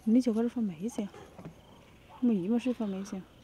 你就搁这放梅去，没一么事放梅去。